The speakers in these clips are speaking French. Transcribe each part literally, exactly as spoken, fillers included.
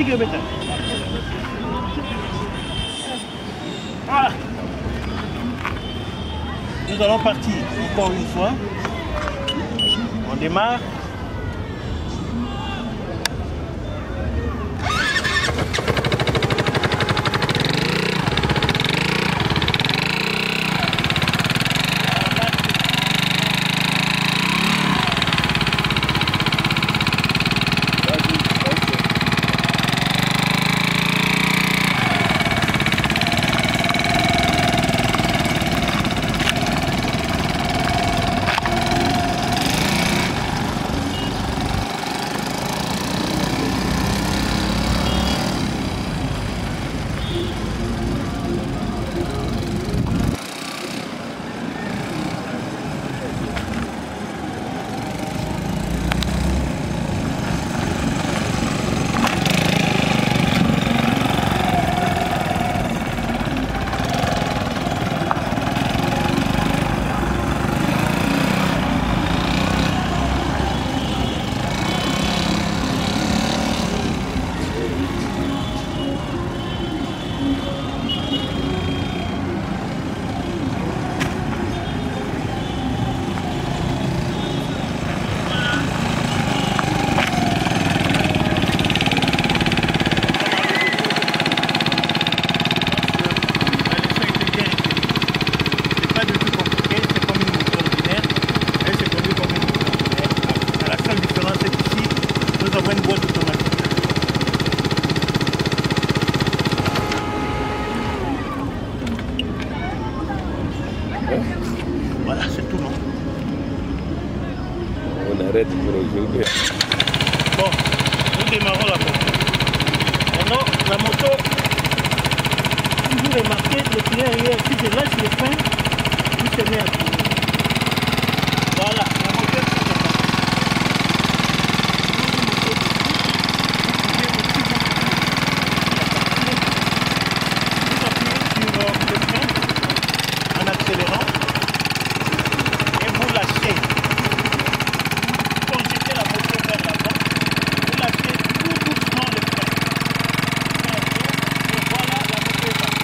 Voilà. Nous allons partir encore une fois. On démarre. Voilà, c'est tout, non? On arrête pour aujourd'hui. Bon, nous démarrons la moto. Maintenant, la moto, si vous remarquez, le pneu arrière, si je lâche le frein, il se met à tourner. Voilà, la moto est comme ça. Vous appuyez sur le frein en accélérant. Vous lâchez. Quand j'étais la moto vers l'avant, vous lâchez tout doucement le frein. Et voilà, la moto est partie.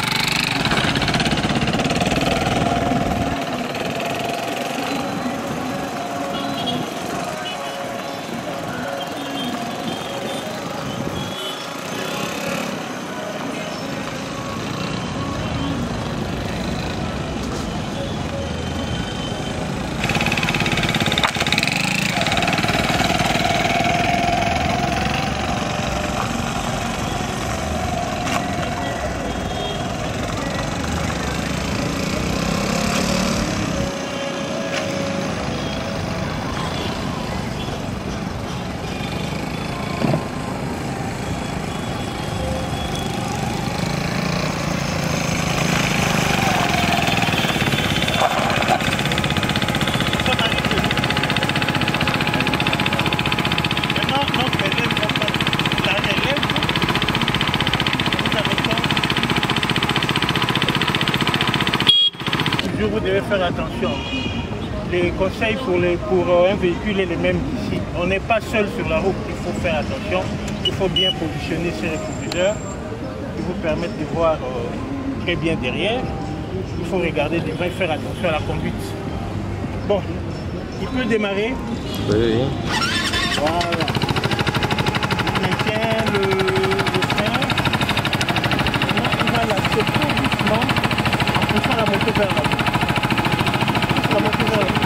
Vous devez faire attention. Les conseils pour, les, pour un véhicule est les mêmes qu'ici. On n'est pas seul sur la route, il faut faire attention. Il faut bien positionner ses rétroviseurs qui vous permettent de voir euh, très bien derrière. Il faut regarder devant et faire attention à la conduite. Bon, il peut démarrer. Oui. Voilà. Il maintient le, le frein. Maintenant, il va lâcher tout doucement en poussant la moto vers l'avant. La moto vers l'avant.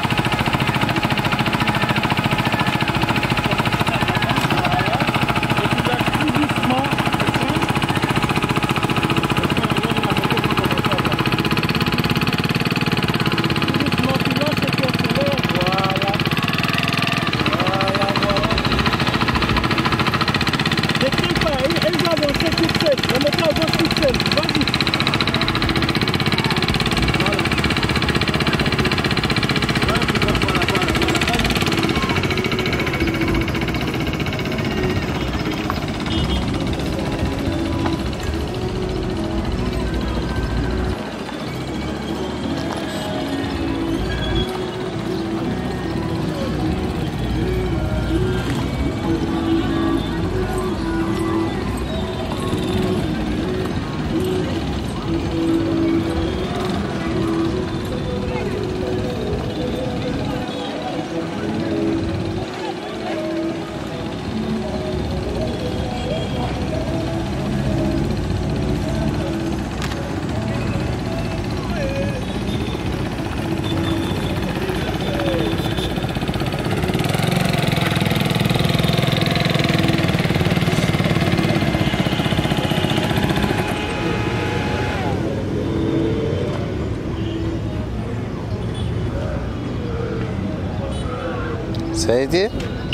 Et tu lâches tout doucement le frein. Tout doucement, tu lances et tu accélères. Voilà. Voilà, voilà. Ne crie pas, elle, elle va avancer toute seule. La moto avance toute seule. Vas-y. Ça a été?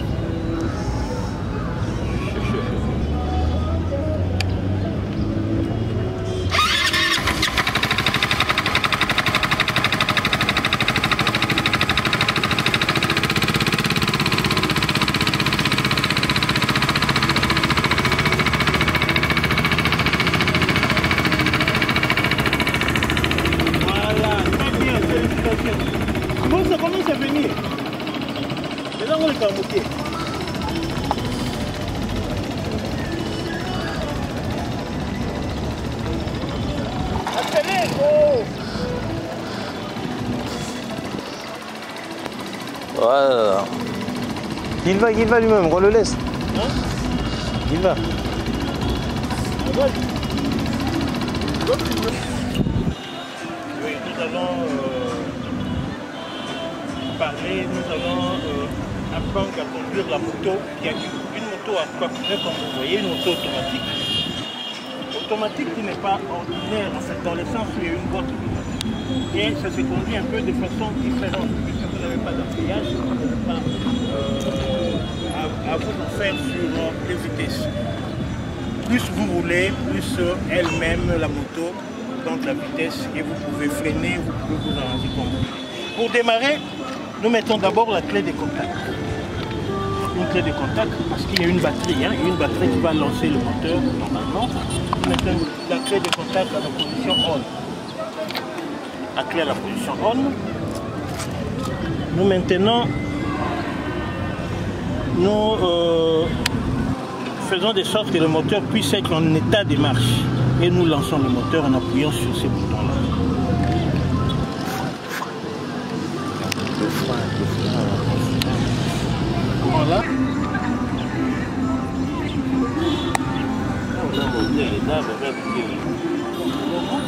Bon, ça commence à venir. Et là, on est à monter. Accélère, oh! Voilà. Il va, il va lui-même, on le laisse. Hein? Il va. Oui, nous allons euh, parler, nous allons euh, apprendre à conduire la moto. Il y a une moto à coque, comme vous voyez, une moto automatique. Automatique qui n'est pas ordinaire, en fait, dans le sens où il y a une boîte automatique. Et ça se conduit un peu de façon différente, puisque vous n'avez pas d'empilage, vous n'avez pas euh, à, à vous en faire sur euh, les vitesses. Plus vous roulez, plus euh, elle-même, la moto, donc la vitesse, et vous pouvez freiner, vous pouvez vous en rendre compte. Pour démarrer, nous mettons d'abord la clé de contact. Une clé de contact, parce qu'il y a une batterie, hein, une batterie qui va lancer le moteur normalement. Nous mettons la clé de contact à la position on. La clé à la position on. Nous maintenant, nous euh, faisons de sorte que le moteur puisse être en état de marche. Et nous lançons le moteur en appuyant sur ces boutons-là. Voilà. Oh, là,